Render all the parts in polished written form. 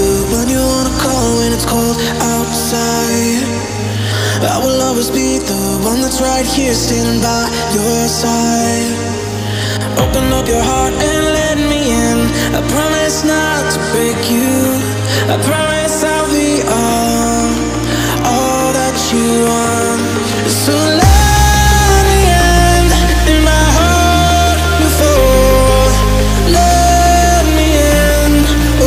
the one you wanna call when it's cold outside. I will always be the one that's right here standing by your side. Open up your heart and let me in. I promise not to break you. I promise I'll be all that you want. So let me in my heart before. Let me in. Oh,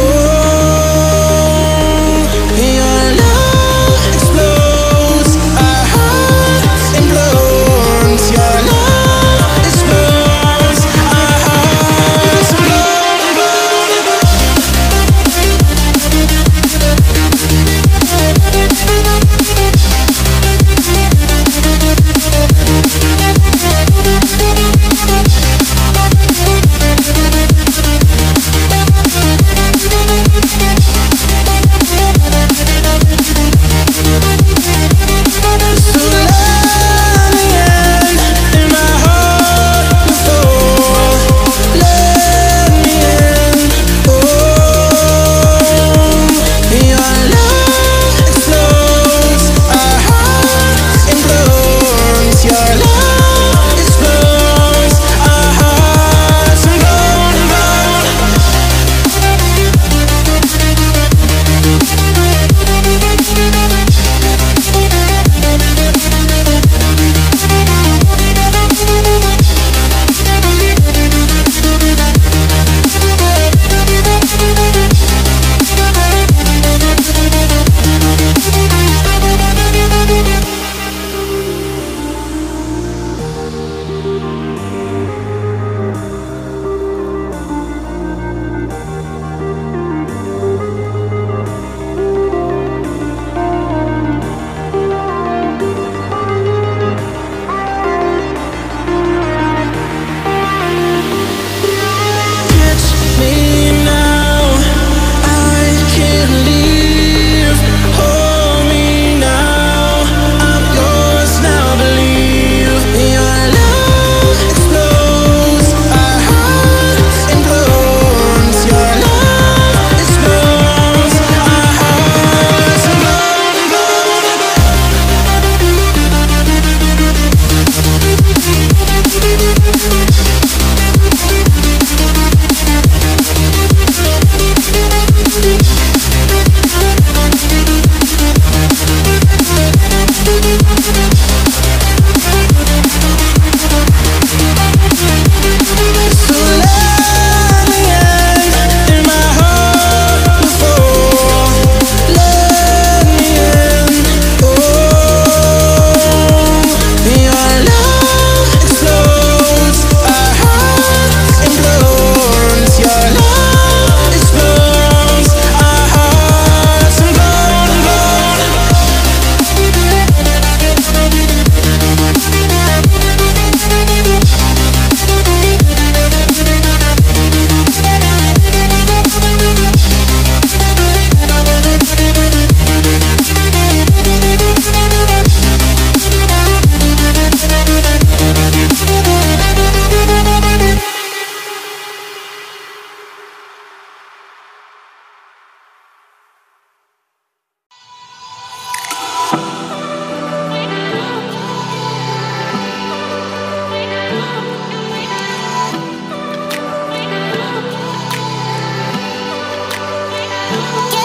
your love explodes, our hearts implodes. Your love explodes, our hearts Yeah.